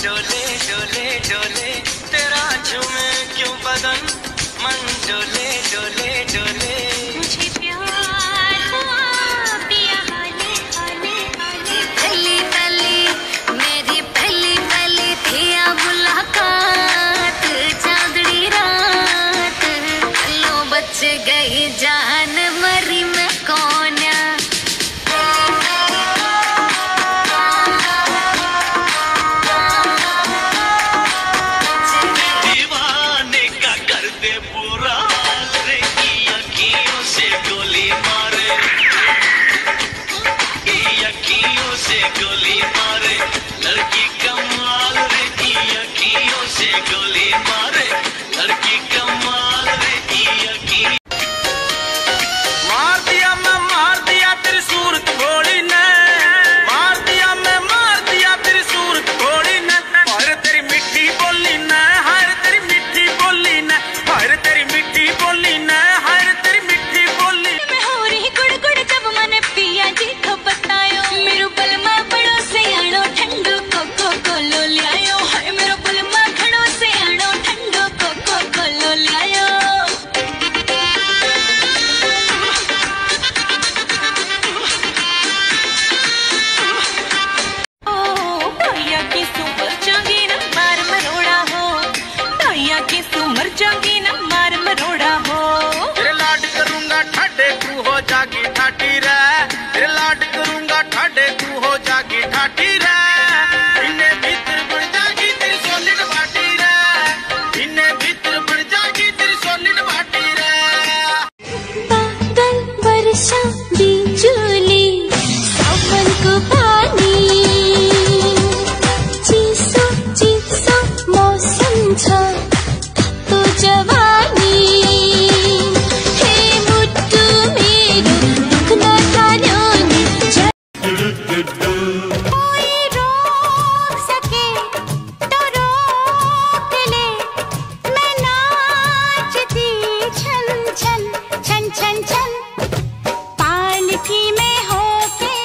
डोले डोले डोले तेरा झूमे क्यों बदन, मन डोले डोले डोले। मुझे प्यार हुआ पिया हाले हाले हाले। पहली पहली मेरी पहली पहली थी मुलाकात, चांदनी रात लो बच गई जान मरी मैं कौन। गोली मारे लड़की कमाल रे की अखियों से गोली मारे लड़की कमाल रे की अखियों। मार दिया तेरी सूरत घोड़ी ने, मार दिया मैं मार दिया तेरी सूरत घोड़ी ने। हाय तेरी मिठी बोली ने, हाय तेरी मिठी बोली ने, हाय तेरी मिठी बोली ने, हाय तेरी मिठी बोली। मैं हो रही गुड़ गुड़ जब मैंने पिया जी को बतायो, मेरू बलमा बड़ो से आनो ठंडो कोको कोलो लियायो। हाय मेरो बलमा घड़ो से आनो ठंडो कोको कोलो लियायो। ओ भैया की सुमर जागी ना मार मरोड़ा हो, भैया की सुमर जागी ना मार मरोड़ा हो। तेरे लाड करूंगा ठाडे तू हो जागी ठाटी रे, तेरे लाड करूंगा ठाडे तू हो जागी ठाटी रे। इन्हें भीतर बढ़ जागी तेरी सॉलिड बाटी रे, इन्हें भीतर बढ़ जागी तेरी सॉलिड बाटी रे। बादल वर्षा बिजुली सावन को पानी, चिसो चिसो मौसम छ तो जवानी। हे मुट्टु मेरो दुख्न थाल्यो नि, कोई रोक सके तो रोक ले, मैं नाचती छन छन छन छन छन पालकी में होके।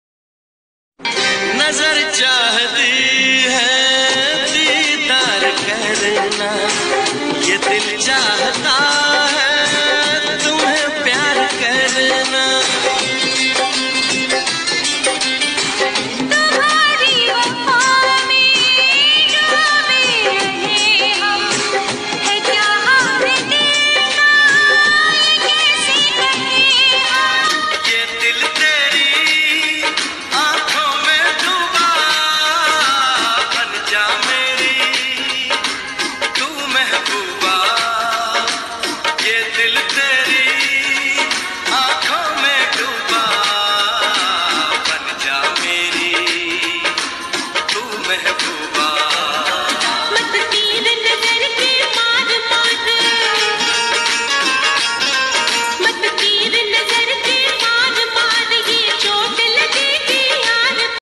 नजर चाहती है दीदार करना, ये दिल चाहता है तुम्हें प्यार करना। तुम्हारी वफा में डूबे रहे हम, है क्या हाल दिल का ये कैसे कहे हम। ये दिल तेरी आंखों में डूबा, बन जा मेरी तू महबूबा। ये दिल तेरी आंखों में डूबा, बन जा मेरी तू महबूबा।